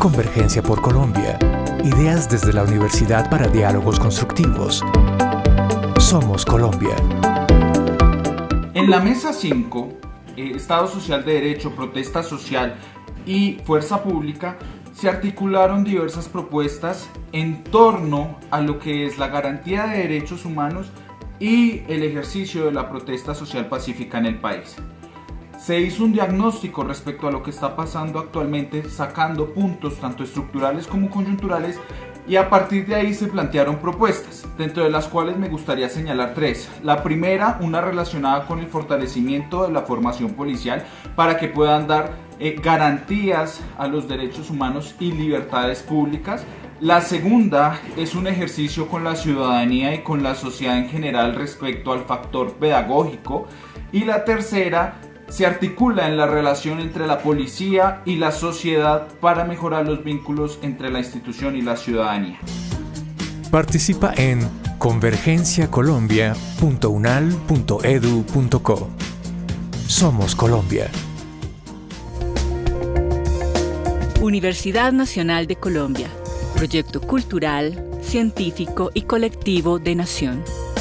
Convergencia por Colombia. Ideas desde la universidad para diálogos constructivos. Somos Colombia. En la mesa 5, Estado Social de Derecho, Protesta Social y Fuerza Pública, se articularon diversas propuestas en torno a lo que es la garantía de derechos humanos y el ejercicio de la protesta social pacífica en el país. Se hizo un diagnóstico respecto a lo que está pasando actualmente, sacando puntos tanto estructurales como coyunturales, y a partir de ahí se plantearon propuestas, dentro de las cuales me gustaría señalar tres. La primera, una relacionada con el fortalecimiento de la formación policial para que puedan dar garantías a los derechos humanos y libertades públicas. La segunda es un ejercicio con la ciudadanía y con la sociedad en general respecto al factor pedagógico. Y la tercera se articula en la relación entre la policía y la sociedad para mejorar los vínculos entre la institución y la ciudadanía. Participa en convergenciacolombia.unal.edu.co. Somos Colombia. Universidad Nacional de Colombia. Proyecto cultural, científico y colectivo de nación.